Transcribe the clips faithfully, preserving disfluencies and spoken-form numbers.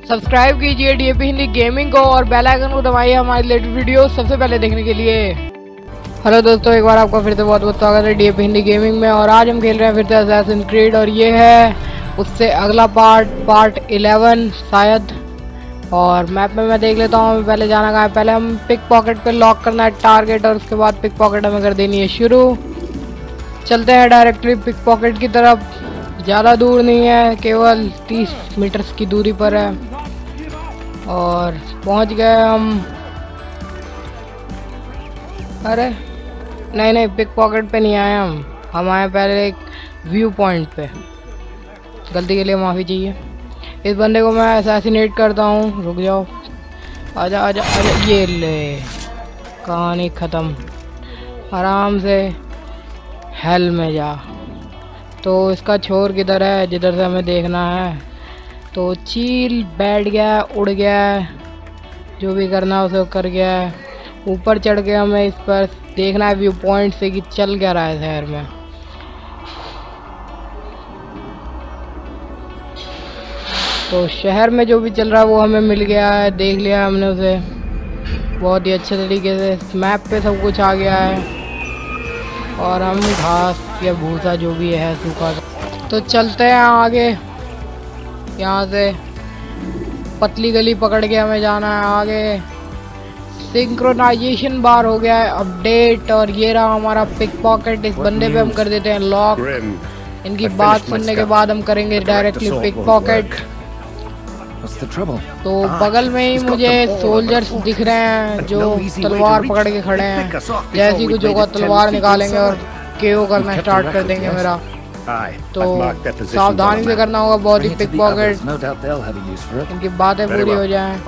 Subscribe कीजिए DAP Hindi gaming को और बेल आइकन को दबाइए हमारी लेटेस्ट वीडियो सबसे पहले देखने के लिए। हेलो दोस्तों, एक बार आपका फिर से बहुत बहुत स्वागत है डीएपी हिंदी गेमिंग में। और आज हम खेल रहे हैं फिर से असैसिन क्रीड और ये है उससे अगला पार्ट, पार्ट इलेवन शायद। और मैप में मैं देख लेता हूँ पहले जाना कहाँ है। पहले हम पिक पॉकेट पे लॉक करना है टारगेट और उसके बाद पिक पॉकेट हमें कर देनी है शुरू। चलते हैं डायरेक्टली पिक पॉकेट की तरफ। ज़्यादा दूर नहीं है, केवल तीस मीटर्स की दूरी पर है और पहुंच गए हम। अरे नहीं नहीं, पिक पॉकेट पे नहीं आए हम हम आए पहले एक व्यू पॉइंट पे। गलती के लिए माफ़ी चाहिए। इस बंदे को मैं असैसिनेट करता हूँ। रुक जाओ, आजा आजा आजा। ये ले, कहानी ख़त्म। आराम से हेल में जा। तो इसका छोर किधर है, जिधर से हमें देखना है। तो चील बैठ गया, उड़ गया, जो भी करना है उसे कर गया है। ऊपर चढ़ के हमें इस पर देखना है व्यू पॉइंट से कि चल क्या रहा है शहर में। तो शहर में जो भी चल रहा है वो हमें मिल गया है, देख लिया हमने उसे बहुत ही अच्छे तरीके से। मैप पे सब कुछ आ गया है और हम घास या भूसा जो भी है सूखा। तो चलते हैं आगे। यहाँ से पतली गली पकड़ के हमें जाना है आगे। सिंक्रोनाइजेशन बार हो गया है अपडेट और ये रहा हमारा पिक पॉकेट। इस बंदे पे हम कर देते हैं लॉक। इनकी बात सुनने के बाद हम करेंगे डायरेक्टली पिक पॉकेट। तो बगल में ही मुझे सोल्जर्स दिख रहे हैं जो तलवार पकड़ के खड़े हैं। जैसे ही कुछ होगा तलवार निकालेंगे और केओ करना स्टार्ट कर देंगे मेरा। तो सावधानी से करना होगा बहुत ही पिक पॉकेट, इनकी बातें पूरी हो जाएं।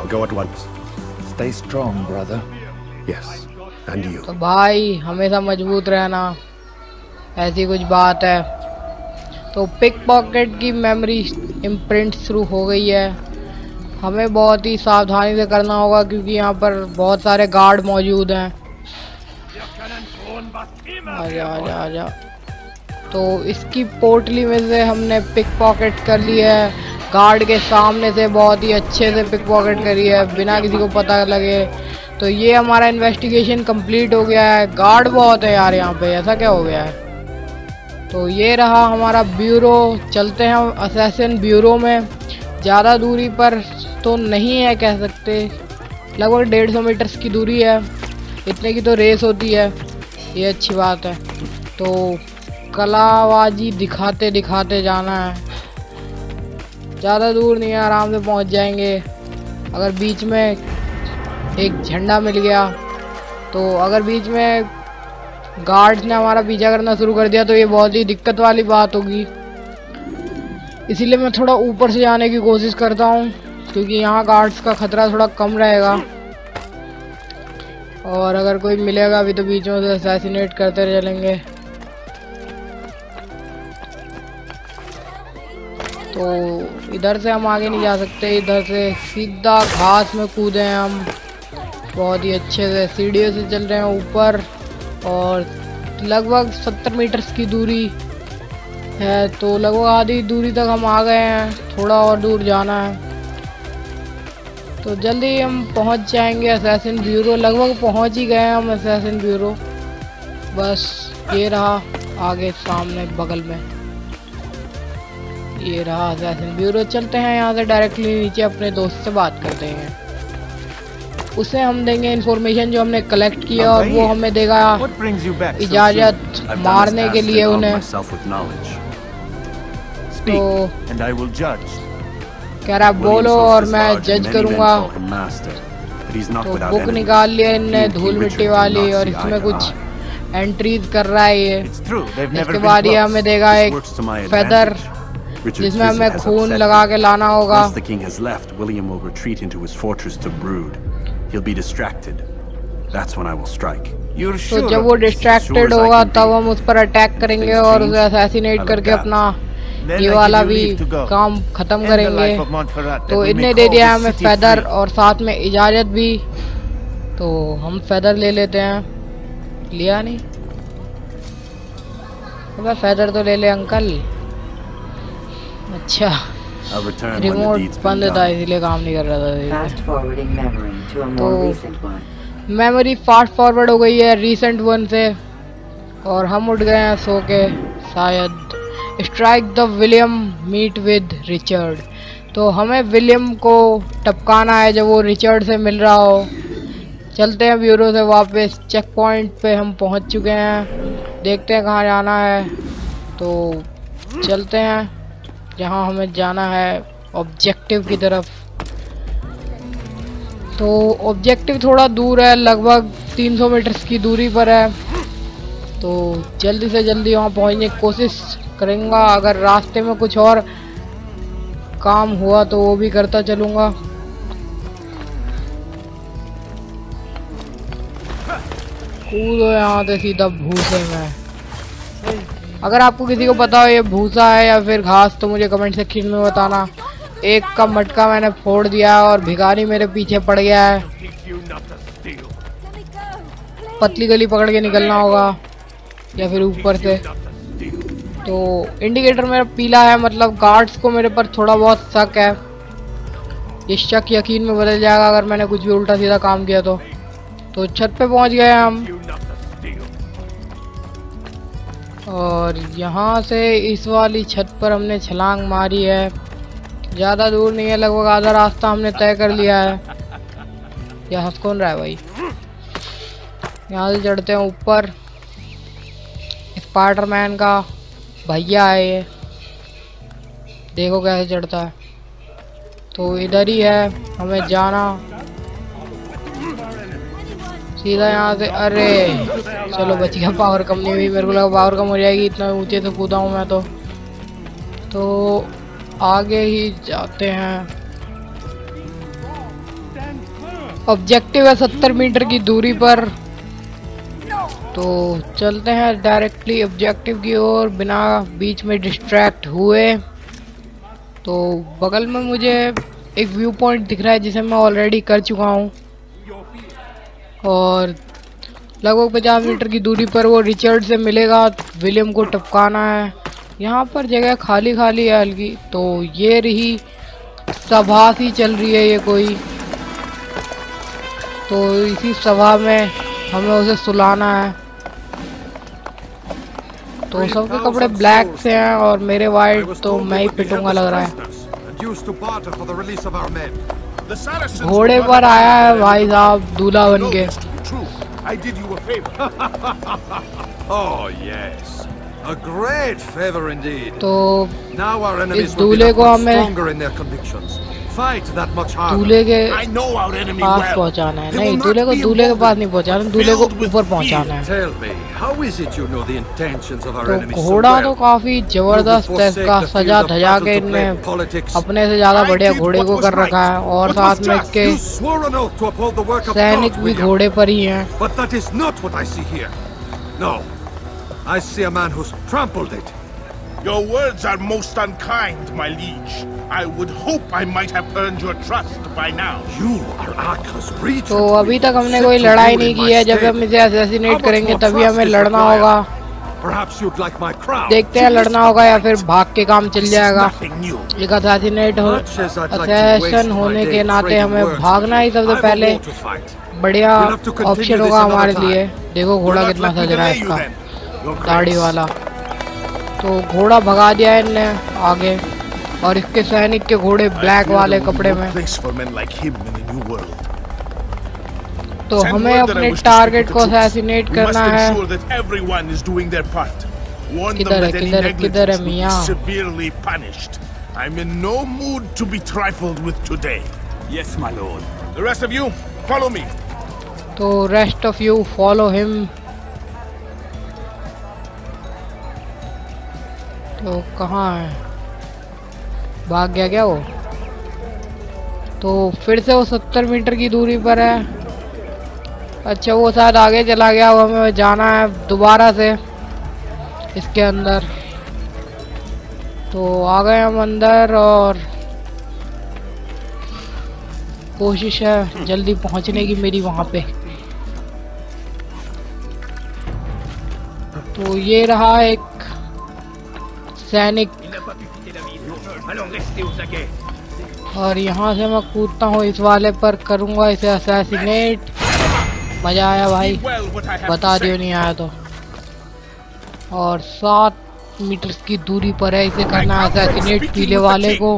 तो भाई हमेशा मजबूत रहना, ऐसी कुछ बात है। तो पिक पॉकेट की मेमोरी इम्प्रिंट शुरू हो गई है। हमें बहुत ही सावधानी से करना होगा क्योंकि यहाँ पर बहुत सारे गार्ड मौजूद हैं। आजा आजा आजा। तो इसकी पोटली में से हमने पिक पॉकेट कर ली है। गार्ड के सामने से बहुत ही अच्छे से पिक पॉकेट करी है बिना किसी को पता लगे। तो ये हमारा इन्वेस्टिगेशन कंप्लीट हो गया है। गार्ड बहुत है यार यहाँ पे, ऐसा क्या हो गया है। तो ये रहा हमारा ब्यूरो। चलते हैं हम असैसिन ब्यूरो में। ज़्यादा दूरी पर तो नहीं है कह सकते, लगभग डेढ़ सौ मीटर्स की दूरी है। इतने की तो रेस होती है, ये अच्छी बात है। तो कलाबाजी दिखाते दिखाते जाना है। ज़्यादा दूर नहीं है, आराम से पहुंच जाएंगे। अगर बीच में एक झंडा मिल गया तो अगर बीच में गार्ड्स ने हमारा पीछा करना शुरू कर दिया तो ये बहुत ही दिक्कत वाली बात होगी। इसीलिए मैं थोड़ा ऊपर से जाने की कोशिश करता हूँ क्योंकि यहाँ गार्ड्स का खतरा थोड़ा कम रहेगा। और अगर कोई मिलेगा भी तो बीच में से असैसिनेट करते चलेंगे। तो इधर से हम आगे नहीं जा सकते, इधर से सीधा घास में कूदे हैं हम बहुत ही अच्छे से। सीढ़ियों से चल रहे हैं ऊपर और लगभग सत्तर मीटर्स की दूरी है। तो लगभग आधी दूरी तक हम आ गए हैं, थोड़ा और दूर जाना है। तो जल्दी हम पहुंच जाएंगे असैसिन ब्यूरो। लगभग पहुंच ही गए हैं हम असैसिन ब्यूरो। बस ये रहा आगे सामने बगल में, ये रहा असैसिन ब्यूरो। चलते हैं यहाँ से डायरेक्टली नीचे अपने दोस्त से बात करते हैं। उसे हम देंगे इन्फॉर्मेशन जो हमने कलेक्ट किया और वो हमें देगा इजाज़त मारने के लिए उन्हें। तो कह रहा बोलो और मैं जज करूंगा। तो बुक निकाल लिया इनने धूल मिट्टी वाली और इसमें कुछ एंट्रीज कर रहा है ये। इसके बाद ये हमें देगा एक फेदर जिसमें हमें खून लगा के लाना होगा। तो जब वो डिस्ट्रैक्टेड होगा तब हम उस पर अटैक करेंगे और उसे असैसिनेट करके अपना ये वाला भी काम खत्म करेंगे। तो इनने दे दिया हमें फेदर और साथ में इजाज़त भी। तो हम फेदर ले लेते हैं। लिया नहीं, तो फेदर तो ले ले अंकल। अच्छा रिमोट बंद था इसलिए काम नहीं कर रहा था। तो मेमोरी फास्ट फॉरवर्ड हो गई है रीसेंट वन से और हम उठ गए हैं सो के शायद। Strike the William meet with Richard. तो हमें विलियम को टपकाना है जब वो रिचर्ड से मिल रहा हो। चलते हैं ब्यूरो से वापस। चेक पॉइंट पे हम पहुंच चुके हैं, देखते हैं कहाँ जाना है। तो चलते हैं जहाँ हमें जाना है, ऑब्जेक्टिव की तरफ। तो ऑब्जेक्टिव थोड़ा दूर है, लगभग तीन सौ मीटर की दूरी पर है। तो जल्दी से जल्दी वहाँ पहुँचने की कोशिश करूँगा। अगर रास्ते में कुछ और काम हुआ तो वो भी करता चलूँगा। कूदो यहाँ से सीधा भूसे में। अगर आपको किसी को पता हो ये भूसा है या फिर घास तो मुझे कमेंट सेक्शन में बताना। एक का मटका मैंने फोड़ दिया और भिखारी मेरे पीछे पड़ गया है। पतली गली पकड़ के निकलना होगा या फिर ऊपर से। तो इंडिकेटर मेरा पीला है, मतलब गार्ड्स को मेरे पर थोड़ा बहुत शक है। ये शक यकीन में बदल जाएगा अगर मैंने कुछ भी उल्टा सीधा काम किया तो। तो छत पे पहुंच गए हम और यहाँ से इस वाली छत पर हमने छलांग मारी है। ज़्यादा दूर नहीं है, लगभग आधा रास्ता हमने तय कर लिया है। यह हंस कौन रहा है भाई? यहाँ से चढ़ते हैं ऊपर। स्पाइडरमैन का भैया है ये, देखो कैसे चढ़ता है। तो इधर ही है हमें जाना सीधा यहाँ से। अरे चलो बच गया, पावर कम नहीं हुई। मेरे को लगा पावर कम हो जाएगी, इतना ऊंचे से कूदा हूँ मैं तो। तो आगे ही जाते हैं। ऑब्जेक्टिव है सत्तर मीटर की दूरी पर। तो चलते हैं डायरेक्टली ऑब्जेक्टिव की ओर बिना बीच में डिस्ट्रैक्ट हुए। तो बगल में मुझे एक व्यू पॉइंट दिख रहा है जिसे मैं ऑलरेडी कर चुका हूँ और लगभग पचास मीटर की दूरी पर वो रिचर्ड से मिलेगा। विलियम को टपकाना है। यहाँ पर जगह खाली खाली है हल्की। तो ये रही सभा सी चल रही है ये कोई, तो इसी सभा में हमें उसे सुलाना है। तो सबके कपड़े ब्लैक से हैं और मेरे वाइट, तो मैं ही पिटूंगा लग रहा है। घोड़े पर आया है भाई साहब दूल्हा बन के। तो इस दूल्हे को हमें दूल्हे के पास पहुंचाना है। नहीं, दूल्हे को दूल्हे के पास नहीं पहुंचाना, दूल्हे को ऊपर पहुंचाना है। तो घोड़ा तो काफी जबरदस्त है, इसका सजा धजा के इनने अपने से ज्यादा बढ़िया घोड़े को कर रखा है और साथ में इसके सैनिक भी घोड़े पर ही हैं। Your words are most unkind, my liege. I would hope I might have earned your trust by now. You are Aka's regent. तो अभी तक हमने कोई लड़ाई नहीं की है। जब हम इसे असैसिनेट करेंगे तभी हमें लड़ना होगा। देखते हैं लड़ना होगा या फिर भाग के काम चल जाएगा। एक असैसिनेट हो असैसन होने के नाते हमें भागना ही सबसे पहले बढ़िया ऑप्शन होगा हमारे लिए। देखो घोड़ा कितना सज रहा है इसका, दाढ़ी वाला। तो घोड़ा भगा दिया है इनने आगे और इसके सैनिक के घोड़े ब्लैक वाले कपड़े में। तो हमें अपने टारगेट को असैसिनेट करना है। किधर है किधर है किधर है मियां? I'm in no mood to be trifled with today. Yes, my lord. The rest of you, follow me. तो rest of you follow him. तो कहाँ है? भाग गया क्या वो? तो फिर से वो सत्तर मीटर की दूरी पर है। अच्छा वो शायद आगे चला गया, वो हमें जाना है दोबारा से इसके अंदर। तो आ गए हम अंदर और कोशिश है जल्दी पहुंचने की मेरी वहां पे। तो ये रहा एक सैनिक और यहाँ से मैं कूदता हूँ इस वाले पर, करूँगा इसे असैसिनेट। मजा आया भाई, बता दियो नहीं आया तो। और सात मीटर की दूरी पर है, इसे करना है असैसिनेट पीले वाले को।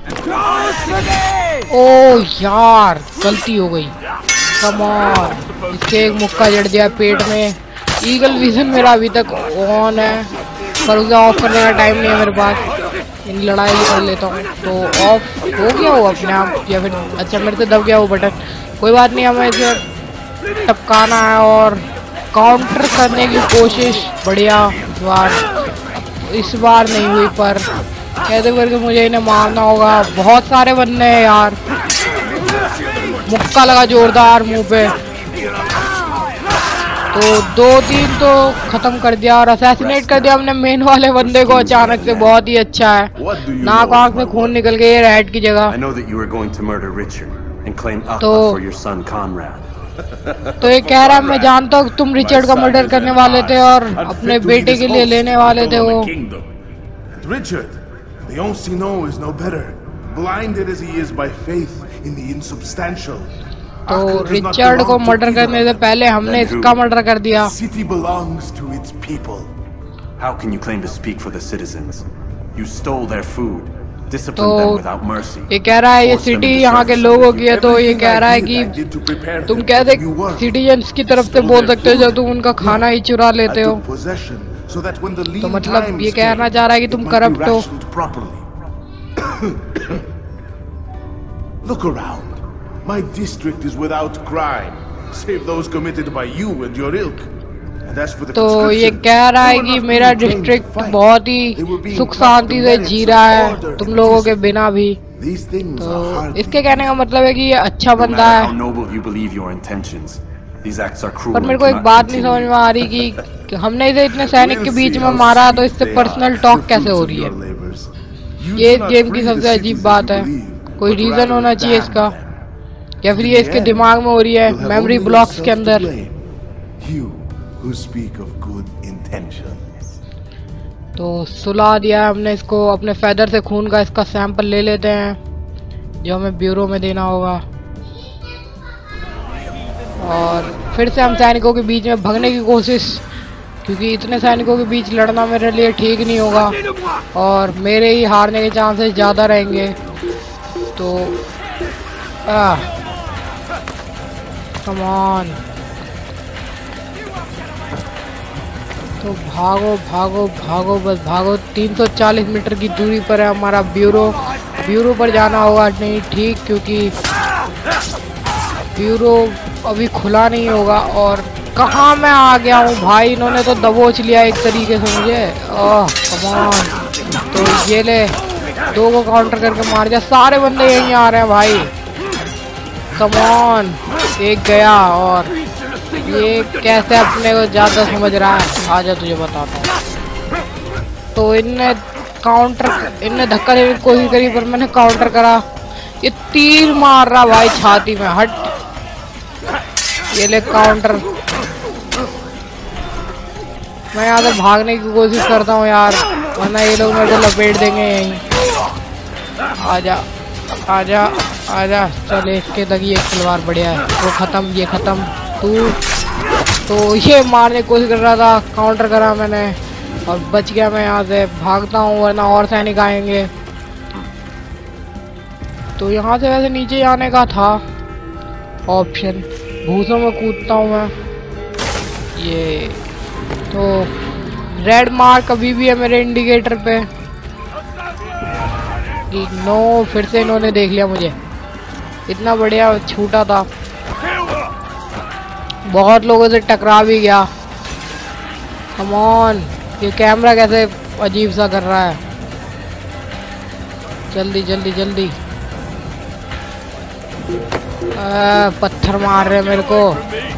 ओ यार गलती हो गई, कम ऑन। इसके एक मुक्का जड़ दिया पेट में। ईगल विजन मेरा अभी तक ऑन है, पर उसे ऑफ करने का टाइम नहीं है मेरे पास। इन लड़ाई कर लेता हूँ तो ऑफ हो गया वो अपने आप, या फिर अच्छा मेरे से दब गया वो बटन। कोई बात नहीं, हमें इसे टपकाना है और काउंटर करने की कोशिश। बढ़िया, इस बार इस बार नहीं हुई, पर कैसे करके मुझे इन्हें मारना होगा। बहुत सारे बंदे हैं यार। मुक्का लगा जोरदार मुंह पे, तो दो तीन तो खत्म कर दिया और असैसिनेट कर दिया हमने मेन वाले बंदे को अचानक से। बहुत ही अच्छा है, नाक आंख में खून निकल गया रेड की जगह। तो तो ये कह रहा है मैं जानता हूँ तुम रिचर्ड का मर्डर करने वाले थे और अपने बेटे के लिए लेने वाले थे वो। Richard, the Oncino is no better, blinded as he is by faith in the insubstantial. तो रिचर्ड को मर्डर करने से पहले हमने इसका मर्डर कर दिया। City belongs to its people. How can you claim to speak for the citizens? You stole their food, disciplined them without mercy. ये कह रहा है ये सिटी यहाँ के लोगों की है, तो ये कह रहा है कि तुम कैसे सिटीजन्स की तरफ से बोल सकते हो जब तुम उनका खाना ही चुरा लेते हो। तो मतलब ये कहना चाह रहा है कि तुम करप्ट हो। Look around. My district is without crime, save those committed by you and your ilk. And as for the तो ये कह रहा है कि मेरा डिस्ट्रिक्ट बहुत ही सुख शांति से जी रहा है तुम लोगों के बिना भी। तो इसके कहने का मतलब है कि ये अच्छा बंदा है। पर मेरे को एक बात नहीं समझ में आ रही कि, कि हमने इसे इतने सैनिक के बीच में मारा, तो इससे पर्सनल टॉक कैसे हो रही है। ये गेम की सबसे अजीब बात है। कोई रीजन होना चाहिए इसका, या फिर ये इसके दिमाग में हो रही है, मेमोरी ब्लॉक्स के अंदर। तो सुला दिया है हमने इसको अपने फेदर से। खून का इसका सैंपल ले लेते हैं जो हमें ब्यूरो में देना होगा, और फिर से हम सैनिकों के बीच में भागने की कोशिश, क्योंकि इतने सैनिकों के बीच लड़ना मेरे लिए ठीक नहीं होगा और मेरे ही हारने के चांसेस ज़्यादा रहेंगे। तो आ कम ऑन, तो भागो भागो भागो, बस भागो। तीन सौ चालीस मीटर की दूरी पर है हमारा ब्यूरो। ब्यूरो पर जाना होगा नहीं ठीक, क्योंकि ब्यूरो अभी खुला नहीं होगा। और कहाँ मैं आ गया हूँ भाई, इन्होंने तो दबोच लिया एक तरीके से मुझे। ओह कम ऑन, तो ये ले दो को काउंटर करके मार दिया। सारे बंदे यहीं आ रहे हैं भाई, कम ऑन। एक गया, और ये कैसे अपने को ज्यादा समझ रहा है, आजा तुझे बताता हूँ। तो इनने काउंटर इनने धक्का देने की कोशिश करी, पर मैंने काउंटर करा। ये तीर मार रहा भाई छाती में, हट। ये ले काउंटर। मैं यहाँ से भागने की कोशिश करता हूँ यार, वरना ये लोग मेरे को लपेट देंगे यहीं। आजा आजा आजा, चल इसके तक ये तलवार बढ़िया है। वो खत्म, ये खत्म। तू तो ये मारने की कोशिश कर रहा था, काउंटर करा मैंने और बच गया। मैं यहाँ से भागता हूँ वरना और सैनिक आएंगे। तो यहाँ से वैसे नीचे आने का था ऑप्शन, भूसों में कूदता हूँ मैं। ये तो रेड मार्क अभी भी है मेरे इंडिकेटर पे। नो, फिर से इन्होंने देख लिया मुझे। इतना बढ़िया छूटा था, बहुत लोगों से टकरा भी गया। कम ऑन, ये कैमरा कैसे अजीब सा कर रहा है। जल्दी जल्दी जल्दी। आ, पत्थर मार रहे मेरे को।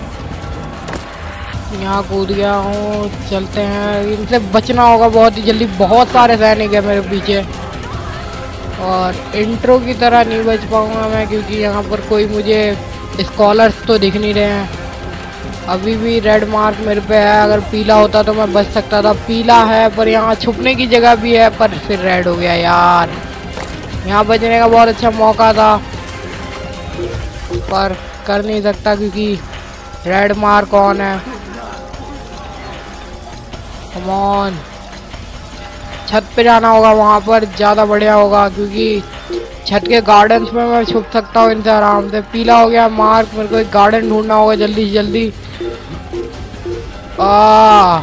यहाँ कूद गया हूँ, चलते हैं। इनसे बचना होगा बहुत ही जल्दी, बहुत सारे सैनिक है मेरे पीछे। और इंट्रो की तरह नहीं बच पाऊंगा मैं, क्योंकि यहाँ पर कोई मुझे स्कॉलर्स तो दिख नहीं रहे हैं। अभी भी रेड मार्क मेरे पे है, अगर पीला होता तो मैं बच सकता था। पीला है पर यहाँ छुपने की जगह भी है, पर फिर रेड हो गया यार। यहाँ बचने का बहुत अच्छा मौका था, पर कर नहीं सकता क्योंकि रेड मार्क ऑन है। कम ऑन, छत पे जाना होगा, वहाँ पर ज़्यादा बढ़िया होगा क्योंकि छत के गार्डन्स में मैं छुप सकता हूँ इनसे आराम से। पीला हो गया मार्क, मेरे को एक गार्डन ढूंढना होगा जल्दी से जल्दी। आ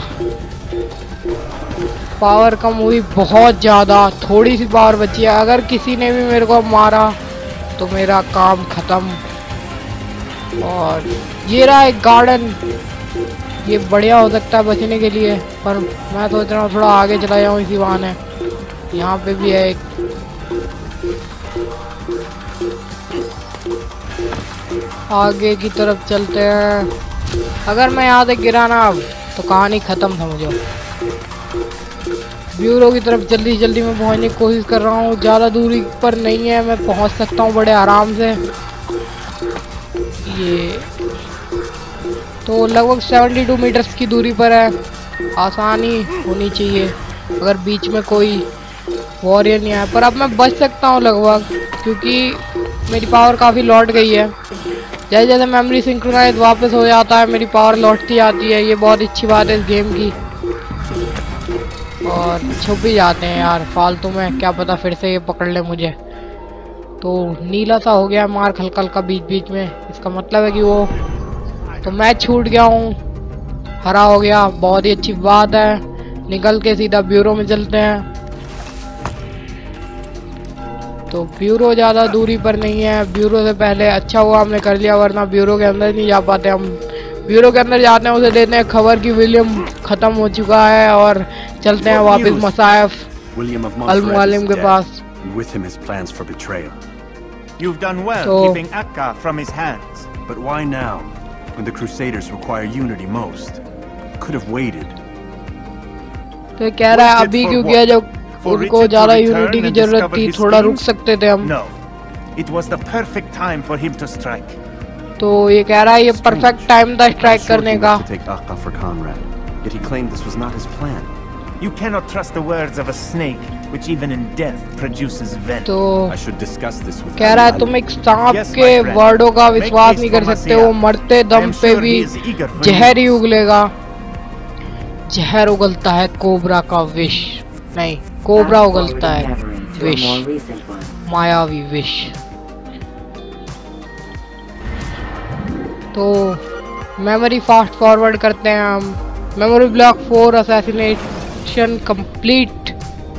पावर कम हुई बहुत ज़्यादा, थोड़ी सी पावर बची है। अगर किसी ने भी मेरे को मारा तो मेरा काम ख़त्म। और ये रहा एक गार्डन, ये बढ़िया हो सकता है बचने के लिए, पर मैं सोच रहा हूँ थोड़ा आगे चला जाऊँ इसी बहाने। यहाँ पे भी है एक, आगे की तरफ चलते हैं। अगर मैं यहाँ से गिरा ना अब तो कहानी ख़त्म समझो। ब्यूरो की तरफ जल्दी जल्दी मैं पहुँचने की कोशिश कर रहा हूँ। ज़्यादा दूरी पर नहीं है, मैं पहुँच सकता हूँ बड़े आराम से। ये तो लगभग बहत्तर मीटर्स की दूरी पर है, आसानी होनी चाहिए अगर बीच में कोई वॉरियर नहीं आया। पर अब मैं बच सकता हूँ लगभग, क्योंकि मेरी पावर काफ़ी लौट गई है। जैसे जैसे मेमोरी सिंक्रोनाइज वापस हो जाता है मेरी पावर लौटती आती है, ये बहुत अच्छी बात है इस गेम की। और छुप भी जाते हैं यार फालतू में, क्या पता फिर से ये पकड़ ले मुझे। तो नीला सा हो गया मार्क हल्का हल्का बीच बीच में, इसका मतलब है कि वो, तो मैं छूट गया हूँ, हरा हो गया, बहुत ही अच्छी बात है। निकल के सीधा ब्यूरो में चलते हैं। तो ब्यूरो ज़्यादा दूरी पर नहीं है, ब्यूरो से पहले अच्छा हुआ हमने कर लिया, वरना ब्यूरो के अंदर नहीं जा पाते हम। ब्यूरो के अंदर जाते हैं, उसे देते हैं खबर कि विलियम ख़त्म हो चुका है, और चलते हैं वापस मसाइफ अल-मुअल्लिम के पास। You've done well so, keeping Akka from his hands. But why now, when the Crusaders require unity most? Could have waited. तो कह रहा है अभी क्यों किया जब उनको ज़्यादा यूनिटी की जरूरत थी, थोड़ा रुक सकते थे हम। No, it was the perfect time for him to strike. तो ये कह रहा है ये परफेक्ट टाइम था स्ट्राइक करने का। Take Akka for Conrad, yet he claimed this was not his plan. You cannot trust the words of a snake, which even in death produces venom. तो I should discuss this with कह रहा है तुम एक सांप के वर्डों का विश्वास नहीं कर सकते, वो मरते दम पे भी जहर ही उगलेगा। जहर उगलता है कोबरा का विष, नहीं कोबरा उगलता है विष, मायावी विष। तो मेमोरी फास्ट फॉरवर्ड करते हैं हम। Memory block four assassination complete.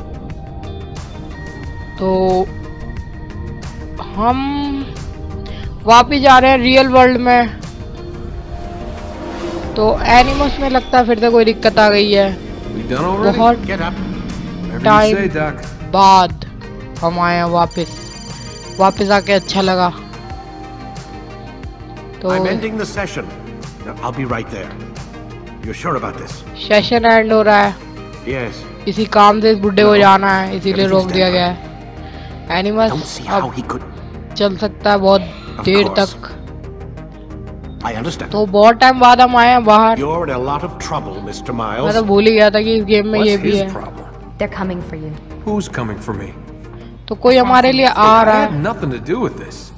तो हम वापिस जा रहे हैं रियल वर्ल्ड में। तो एनिमल्स में लगता है फिर से कोई दिक्कत आ गई है। बहुत टाइम बाद हम आए हैं वापिस, वापिस आके अच्छा लगा। तो I'm ending the session. I'll be right there. You're sure about this? Session end हो रहा है। Yes. इसी काम से इस बुड्ढे को जाना है, इसीलिए रोक दिया गया है। एनिमल्स अब चल सकता है बहुत देर तक। I understand. तो बहुत टाइम बाद हम आए हैं बाहर। You're in a lot of trouble, Mister Miles. मैं तो भूल ही गया था कि इस गेम में ये भी है। They're coming for you. Who's coming for me? तो कोई हमारे लिए आ रहा I है। had nothing to do with this.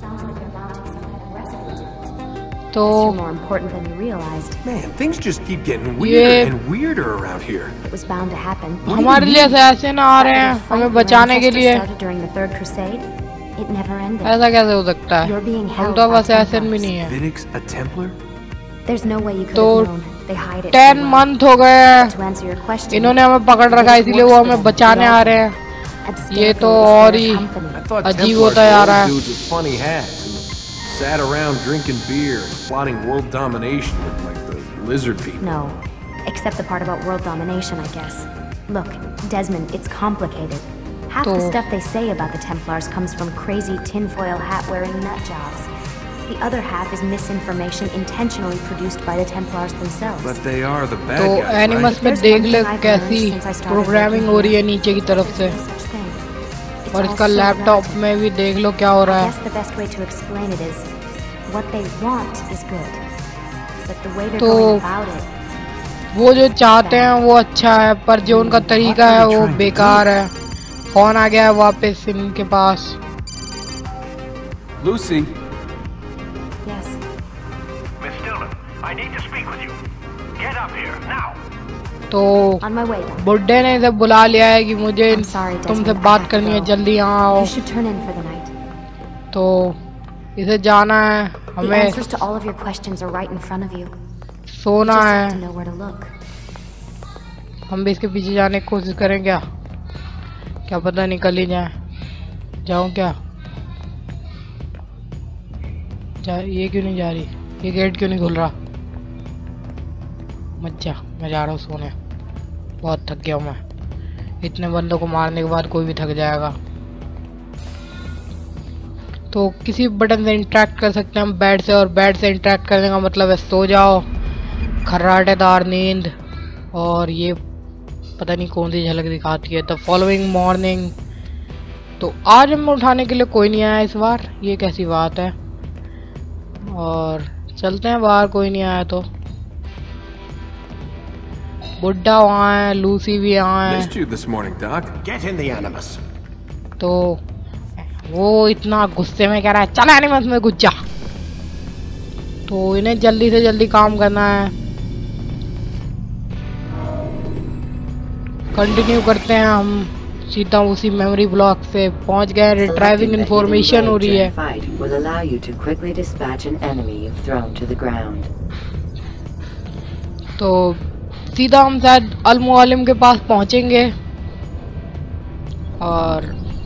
तो You're more important than you realized. Man, things just keep getting weirder and weirder around here. It was bound to happen. हमारे लिए ऐसे ना आ रहे हैं हमें बचाने के लिए। During the Third Crusade, it never ended. ऐसा कैसे हो सकता है? हम तो बस ऐसे भी नहीं है। Phoenix, a Templar? There's no way you could तो have known. They hide it. Ten month हो गए हैं, To answer your question, इन्होंने हमें पकड़ रखा है, इसीलिए वो हमें बचाने आ रहे हैं। ये तो और ही I thought अजीब Templars होता जा were रहा old है। dudes with funny hats who sat around drinking beer and plotting world domination with like the lizard people. No, except the part about world domination, I guess. Look, Desmond, it's complicated. Half the तो- stuff they say about the Templars comes from crazy tinfoil hat-wearing nut jobs. The other half is misinformation intentionally produced by the Templars themselves. But they are the bad तो guys, animals right? में There's देख one ले thing I've कैसी learned since I started programming working हो रही है here. नीचे की तरफ से, No such thing. It's और all इसका so लैपटॉप relative. में भी देख लो क्या हो I रहा है। guess the best way to explain it is, what they want is good, but the way they're तो going about it. वो जो चाहते हैं वो अच्छा है, पर जो उनका तरीका है वो बेकार है। कौन आ गया है वापस इनके पास? Lucy. Yes. Miss Stillman, I need to speak with you. Get up here now. तो On my way, Doctor. बुड्ढे ने इसे बुला लिया है कि मुझे I'm sorry, तुमसे Desmond, बात I have करनी to है, go. जल्दी यहाँ आओ। You should turn in for the night. तो इसे जाना है, The हमें answers to all of your questions are right in front of you. You सोना just है। have to know where to look. हम भी इसके पीछे जाने की कोशिश करें क्या? क्या पता निकल ही जाए। जाऊं क्या? जा, ये क्यों नहीं जा रही? ये गेट क्यों नहीं खुल रहा? मत जा, मैं जा रहा हूँ सोने। बहुत थक गया हूँ मैं। इतने बंदों को मारने के बाद कोई भी थक जाएगा। तो किसी बटन से इंटरेक्ट कर सकते हैं हम बेड से, और बेड से इंटरेक्ट करने का मतलब है सो जाओ, खर्राटेदार नींद। और ये पता नहीं कौन सी झलक दिखाती है, द फॉलोइंग मॉर्निंग। तो आज हमें उठाने के लिए कोई नहीं आया इस बार, ये कैसी बात है। और चलते हैं बाहर, कोई नहीं आया तो। बुड्ढा वहाँ है, लूसी भी यहाँ है। Missed you this morning, Doc. Get in the Animus. तो वो इतना गुस्से में कह रहा है चल एनिमस में घुस जा। तो इन्हें जल्दी से जल्दी काम करना है। कंटिन्यू करते हैं हम सीधा उसी मेमोरी ब्लॉक से पहुंच गए। रिट्राइविंग इंफॉर्मेशन हो रही है। तो सीधा हम शायद अल-मुअल्लिम के पास पहुंचेंगे। और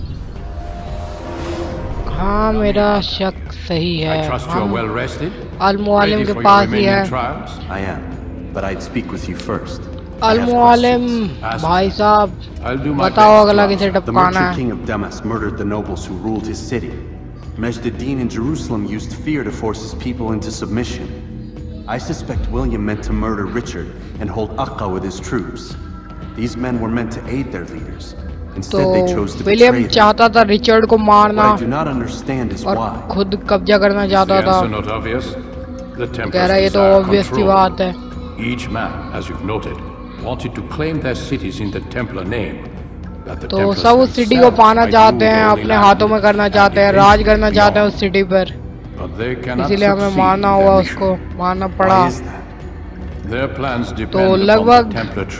हाँ, मेरा शक सही है, हम अल-मुअल्लिम के पास ही है। I am, but I'd speak with you first. अल-मुअल्लिम भाई साहब, बताओ अगला किसे The टपकाना merchant है। king of Damas murdered the nobles who ruled his city. Majd ad-Din in Jerusalem used fear to force his people into submission. I suspect William meant to murder Richard and hold Aqqa with his troops. These men were meant to aid their leaders. Instead, they chose तो to betray William them. चाहता था Richard को मारना, What I do not understand is और why. खुद कब्जा करना चाहता था। कह रहा है ये तो ऑब्वियस सी बात है। Each man, as you've noted, wanted to claim their cities in the Templar name. तो सब उस सिटी को पाना चाहते हैं, अपने हाथों में करना चाहते हैं, राज करना चाहते हैं उस सिटी पर। इसीलिए हमें मारना हुआ, उसको मारना पड़ा। Why is that? तो लगभग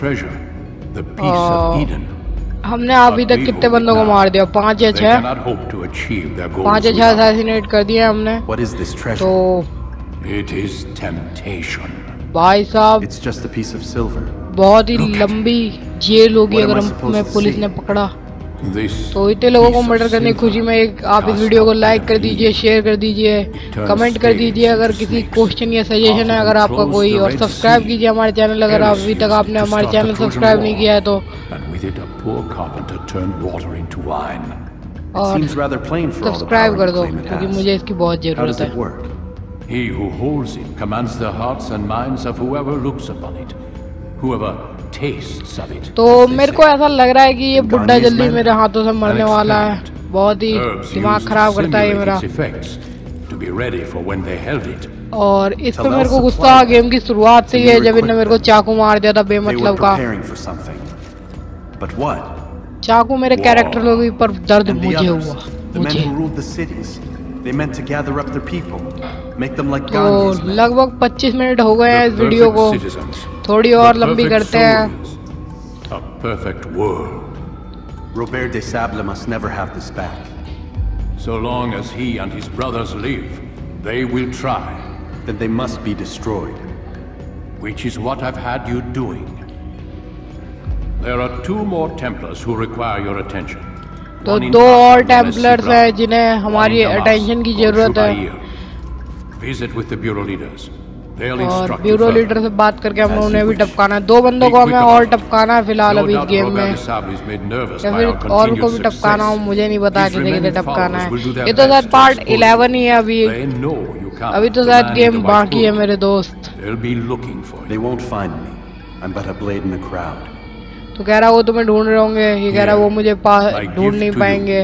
हमने अभी तक कितने बंदों को मार दिया? पाँच या छह पाँच या छह असैसिनेट कर दिए हमने। What is this treasure? तो It is temptation. भाई साहब, It's just a piece of silver. बहुत ही लंबी जेल होगी अगर हमें पुलिस ने पकड़ा। तो इतने लोगों को मर्डर करने की खुशी में एक आप इस वीडियो को लाइक कर दीजिए, शेयर कर दीजिए, कमेंट कर दीजिए अगर किसी क्वेश्चन या सजेशन है अगर आपका कोई, और सब्सक्राइब कीजिए हमारे चैनल अगर आप अभी तक आपने हमारे चैनल सब्सक्राइब नहीं किया है तो। और सब्सक्राइब कर दो क्योंकि मुझे इसकी बहुत जरूरत है। He who holds it commands the hearts and minds of whoever looks upon it, whoever tastes of it. तो मेरे को ऐसा लग रहा है कि ये बुड्ढा जल्दी मेरे हाथों से मरने वाला है। बहुत ही दिमाग खराब करता है ये मेरा। To be ready for when they held it. और इस पे मेरे को गुस्सा गेम की शुरुआत से ही है, जब इन्होंने मेरे को चाकू मार दिया था बेमतलब का। चाकू मेरे कैरेक्टर लोगों पर दर्द मुझे हुआ, मुझे। They meant to gather up their people, make them like तो Gandhi's men. लगभग पच्चीस मिनट हो गए हैं इस वीडियो को, थोड़ी और लंबी करते हैं। A perfect world. Robert de Sable must never have this back. So long as he and his brothers live, they will try. Then they must be destroyed. Which is what I've had you doing. There are two more Templars who require your attention. तो दो और Templars हैं जिन्हें हमारी attention की जरूरत है। और ब्यूरो लीडर से बात करके हमें उन्हें भी टपकाना है। दो बंदों को हमें और टपकाना है फिलहाल अभी इस गेम में, या फिर और को भी टपकाना हो मुझे नहीं पता किसे किसे टपकाना है। ये तो शायद पार्ट इलेवन ही है अभी, अभी तो शायद गेम बाकी है मेरे दोस्त। तो कह रहा वो तुम्हें ढूंढ रहे होंगे, ये कह रहा वो मुझे ढूंढ नहीं पाएंगे।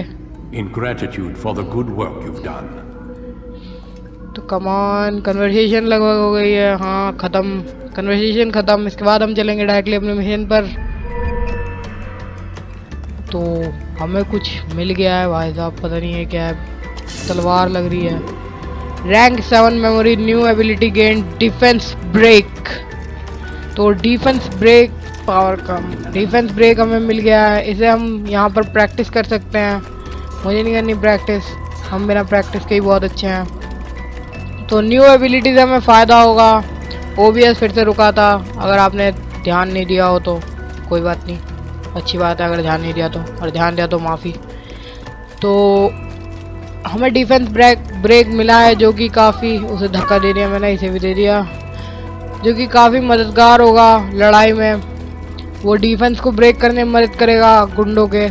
तो कमान कन्वर्सेशन लगभग हो गई है, हाँ खत्म, कन्वर्सेशन खत्म। इसके बाद हम चलेंगे डायरेक्टली अपने मिशन पर। तो हमें कुछ मिल गया है भाई साहब, पता नहीं है क्या है, तलवार लग रही है। Rank seven memory, new ability gain, defence break. तो डिफेंस ब्रेक पावर कम, डिफेंस ब्रेक हमें मिल गया है। इसे हम यहाँ पर प्रैक्टिस कर सकते हैं। मुझे नहीं करनी प्रैक्टिस, हम बिना प्रैक्टिस के ही बहुत अच्छे हैं। तो न्यू एबिलिटी से हमें फ़ायदा होगा। ओबीएस फिर से रुका था, अगर आपने ध्यान नहीं दिया हो तो कोई बात नहीं, अच्छी बात है अगर ध्यान नहीं दिया तो, और ध्यान दिया तो माफ़ी। तो हमें डिफेंस ब्रेक ब्रेक मिला है जो कि काफ़ी, उसे धक्का दे दिया मैंने, इसे भी दे दिया, जो कि काफ़ी मददगार होगा लड़ाई में। वो डिफेंस को ब्रेक करने में मदद करेगा गुंडों के।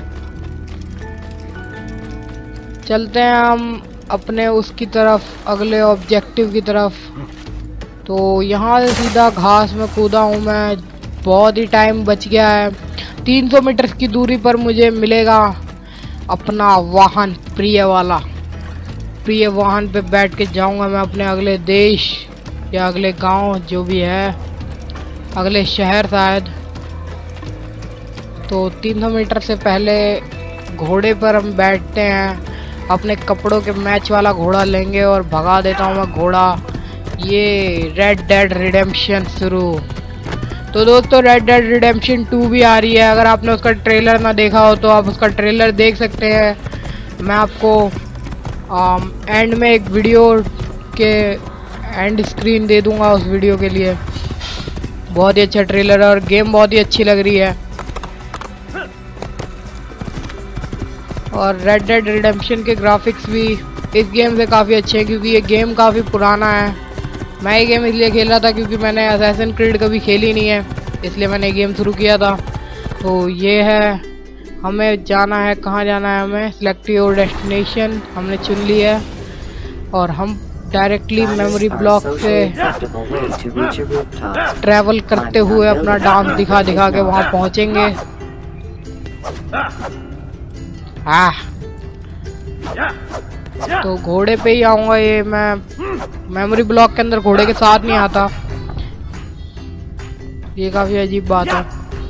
चलते हैं हम अपने उसकी तरफ, अगले ऑब्जेक्टिव की तरफ। तो यहाँ से सीधा घास में कूदा हूँ मैं, बहुत ही टाइम बच गया है। तीन सौ मीटर की दूरी पर मुझे मिलेगा अपना वाहन, प्रिय वाला प्रिय वाहन पे बैठ के जाऊंगा मैं अपने अगले देश या अगले गांव, जो भी है, अगले शहर शायद। तो तीन सौ मीटर से पहले घोड़े पर हम बैठते हैं, अपने कपड़ों के मैच वाला घोड़ा लेंगे और भगा देता हूँ मैं घोड़ा। ये रेड डेड रिडेम्पशन शुरू। तो दोस्तों रेड डेड रिडेम्पशन टू भी आ रही है, अगर आपने उसका ट्रेलर ना देखा हो तो आप उसका ट्रेलर देख सकते हैं। मैं आपको आम, एंड में एक वीडियो के एंड स्क्रीन दे दूंगा उस वीडियो के लिए। बहुत ही अच्छा ट्रेलर है और गेम बहुत ही अच्छी लग रही है। और रेड डेड रिडेम्पशन के ग्राफिक्स भी इस गेम से काफ़ी अच्छे हैं, क्योंकि ये गेम काफ़ी पुराना है। मैं ये गेम इसलिए खेल रहा था क्योंकि मैंने असैसिन क्रीड कभी खेली नहीं है, इसलिए मैंने ये गेम शुरू किया था। तो ये है, हमें जाना है, कहाँ जाना है हमें, सिलेक्ट योर डेस्टिनेशन हमने चुन ली है और हम डायरेक्टली मेमोरी ब्लॉक से ट्रैवल करते हुए अपना डांस दिखा दिखा के वहाँ पहुँचेंगे। हाँ, तो घोड़े पे ही आऊँगा। ये मैं मेमोरी ब्लॉक के अंदर घोड़े के साथ नहीं आता, ये काफ़ी अजीब बात है।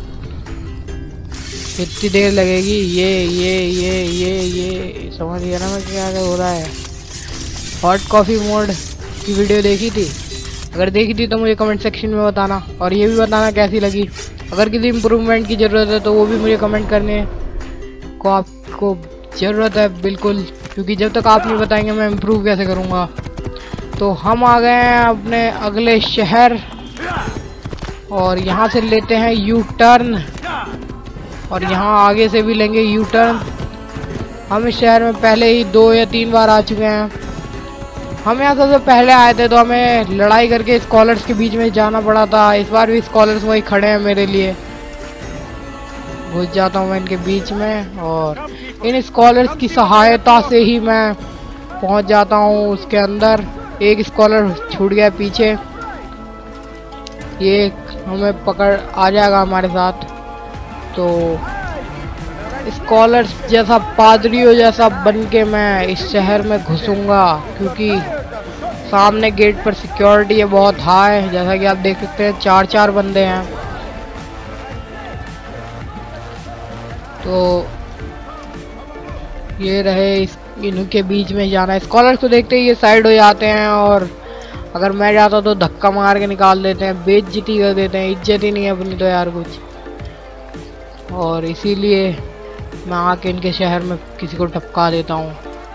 कितनी देर लगेगी? ये ये ये ये ये समझ गया ना मैं क्या हो रहा है। हॉट कॉफ़ी मोड की वीडियो देखी थी? अगर देखी थी तो मुझे कमेंट सेक्शन में बताना, और ये भी बताना कैसी लगी। अगर किसी इम्प्रूवमेंट की ज़रूरत है तो वो भी मुझे कमेंट करने को आपको ज़रूरत है बिल्कुल, क्योंकि जब तक आप नहीं बताएंगे मैं इम्प्रूव कैसे करूँगा। तो हम आ गए हैं अपने अगले शहर और यहाँ से लेते हैं यू टर्न, और यहाँ आगे से भी लेंगे यू टर्न। हम इस शहर में पहले ही दो या तीन बार आ चुके हैं। हम यहाँ सबसे पहले आए थे तो हमें लड़ाई करके स्कॉलर्स के बीच में जाना पड़ा था। इस बार भी स्कॉलर्स वही खड़े हैं मेरे लिए। घुस जाता हूँ मैं इनके बीच में और इन स्कॉलर्स की सहायता से ही मैं पहुँच जाता हूँ उसके अंदर। एक स्कॉलर छूट गया पीछे, ये हमें पकड़ आ जाएगा हमारे साथ। तो स्कॉलर्स जैसा, पादरियों जैसा बन के मैं इस शहर में घुसूंगा, क्योंकि सामने गेट पर सिक्योरिटी है बहुत हाई, जैसा कि आप देख सकते हैं चार चार बंदे हैं। तो ये रहे, इस इनके बीच में जाना है। स्कॉलर्स को देखते ही ये साइड हो जाते हैं, और अगर मैं जाता तो धक्का मार के निकाल देते हैं, बेइज्जती कर देते हैं। इज्जत ही नहीं है अपनी तो यार कुछ, और इसीलिए मैं आके इनके शहर में किसी को टपका देता हूँ।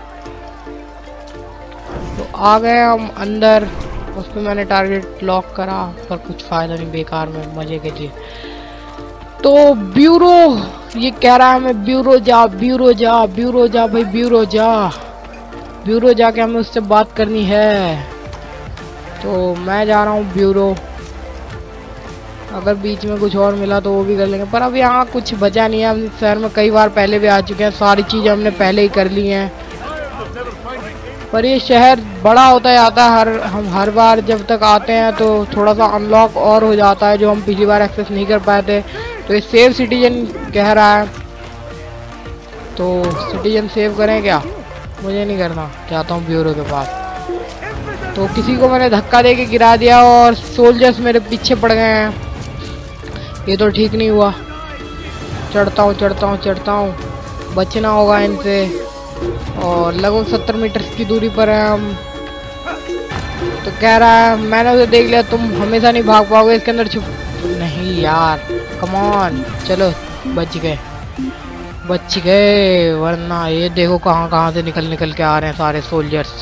तो आ गए हम अंदर, उस पर मैंने टारगेट लॉक करा, पर कुछ फ़ायदा नहीं, बेकार में मज़े के लिए। तो ब्यूरो ये कह रहा है हमें ब्यूरो जा, ब्यूरो जा, ब्यूरो जा भाई, ब्यूरो जा, ब्यूरो जाके हमें उससे बात करनी है। तो मैं जा रहा हूँ ब्यूरो। अगर बीच में कुछ और मिला तो वो भी कर लेंगे, पर अब यहाँ कुछ बचा नहीं है। हम शहर में कई बार पहले भी आ चुके हैं, सारी चीज़ें हमने पहले ही कर ली हैं। पर ये शहर बड़ा होता जाता है, हर हम हर बार जब तक आते हैं तो थोड़ा सा अनलॉक और हो जाता है, जो हम पिछली बार एक्सेस नहीं कर पाए थे। तो ये सेव सिटीजन कह रहा है, तो सिटीजन सेव करें क्या? मुझे नहीं करना, जाता हूँ ब्यूरो के पास। तो किसी को मैंने धक्का दे के गिरा दिया और सोल्जर्स मेरे पीछे पड़ गए हैं, ये तो ठीक नहीं हुआ। चढ़ता हूँ चढ़ता हूँ चढ़ता हूँ, बचना होगा इनसे। और लगभग सत्तर मीटर की दूरी पर है हम। तो कह रहा है मैंने उसे देख लिया, तुम हमेशा नहीं भाग पाओगे इसके अंदर छुप। नहीं यार, कम ऑन, चलो बच गए बच गए, वरना ये देखो कहाँ कहाँ से निकल निकल के आ रहे हैं सारे सोल्जर्स।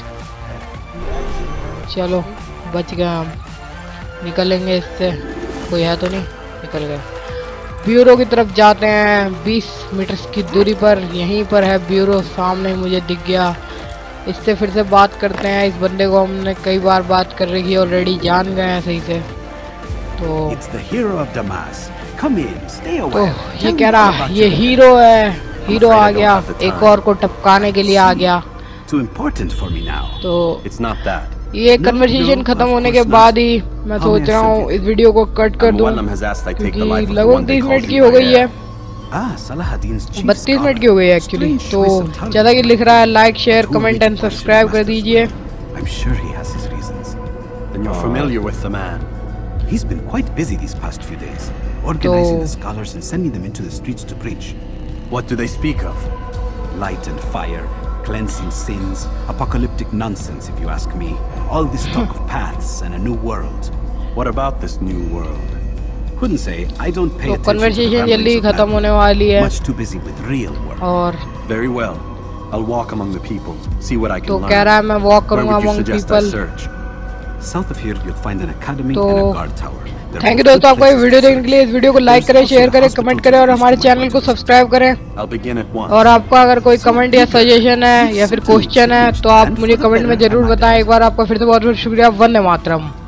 चलो बच गए हम, निकलेंगे इससे, कोई है तो नहीं, निकल गए। ब्यूरो की तरफ जाते हैं, बीस मीटर की दूरी पर, यहीं पर है ब्यूरो, सामने ही मुझे दिख गया। इससे फिर से बात करते हैं। इस बंदे को हमने कई बार बात कर रही है, ऑलरेडी जान गए हैं सही से। तो तो ये कह रहा ये हीरो है, हीरो आ गया, एक और को टपकाने के लिए आ गया। तो ये कन्वर्सेशन खत्म होने के बाद ही मैं सोच रहा हूँ इस वीडियो को कट कर दूं, क्योंकि लगभग तीस मिनट की हो गई है, बत्तीस मिनट की हो गई है एक्चुअली। तो ज्यादा कि लिख रहा है like share comment and subscribe कर दीजिए। He's been quite busy these past few days, organizing the scholars and sending them into the streets to preach. What do they speak of? Light and fire, cleansing sins, apocalyptic nonsense if you ask me. All this talk of paths and a new world. What about this new world? Couldn't say. I don't pay तो attention conversation to जल्दी खत्म होने वाली है। Much too busy with real world. और Very well. I'll walk among the people, see what I can तो learn. कह रहा है मैं walk करूँगा Where would you among suggest I people। search? South of here you'll find an academy तो and a guard tower. Thank you दोस्तों, आपको ये वीडियो देखने के लिए। इस वीडियो को लाइक करें, शेयर करें, कमेंट करें और हमारे चैनल को सब्सक्राइब करें। I'll begin at once. और आपका अगर कोई कमेंट या सजेशन है या फिर क्वेश्चन है तो आप मुझे कमेंट में जरूर बताएं। एक बार आपका फिर से बहुत बहुत शुक्रिया। वंदे मातरम।